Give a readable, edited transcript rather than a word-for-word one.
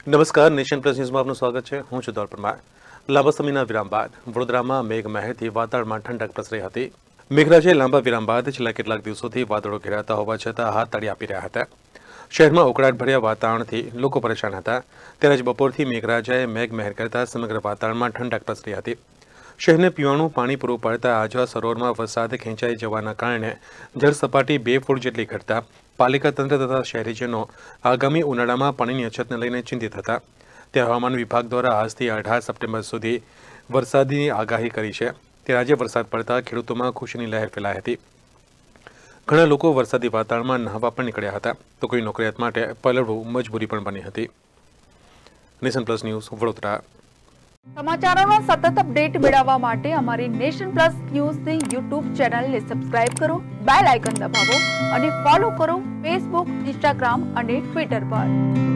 નમસ્કાર, nation plus ન્યૂઝમાં આપનું સ્વાગત છે। હું છું દોલ પરમાર। લાંબા સમયના વિરામ બાદ વડોદરામાં મેઘમહેરથી વાતાવરણમાં ઠંડક પ્રસરી હતી। મેઘરાજાએ લાંબા વિરામ બાદ છેલ્લા કેટલાક દિવસોથી વાદળો ઘેરાતા હોવા છતાં હાથ તાળી આપી રહ્યા હતા। શહેરમાં ઉકળાટભર્યા વાતાવરણથી લોકો પરેશાન હતા। ત્યારે જ બપોરથી મેઘરાજાએ મેઘમહેર કરતા સમગ્ર વાતાવરણમાં ઠંડક પ્રસરી હતી। શહેરને પીવાનું પાણી પૂરું પાડતા આજવા સરોવરમાં વરસાદ ખેંચાઈ જવાના કારણે જળસપાટી 2 ફૂટ જેટલી ઘટતા પાલિકા તંત્ર તથા શહેરીજનો આગામી ઉનાળામાં પાણીની અછતને લઈને ચિંતિત હતા। ત્યારે હવામાન વિભાગ દ્વારા આજથી 18 સપ્ટેમ્બર સુધી વરસાદની આગાહી કરી છે। ત્યારે આજે વરસાદ પડતા ખેડૂતોમાં ખુશીની લહેર ફેલાઈ હતી। ઘણા લોકો વરસાદી વાતાવરણમાં નહાવા પણ નીકળ્યા હતા, તો કોઈ નોકરિયાત માટે પલળવું મજબૂરી પણ બની હતી। Nation Plus News Vadodara. સમાચારોનો સતત અપડેટ મેળવવા માટે અમારી નેશન પ્લસ ન્યૂઝની યુટ્યુબ ચેનલને સબસ્ક્રાઇબ કરો, બેલ આઇકન દબાવો અને ફોલો કરો ફેસબુક, ઇન્સ્ટાગ્રામ અને ટ્વિટર પર।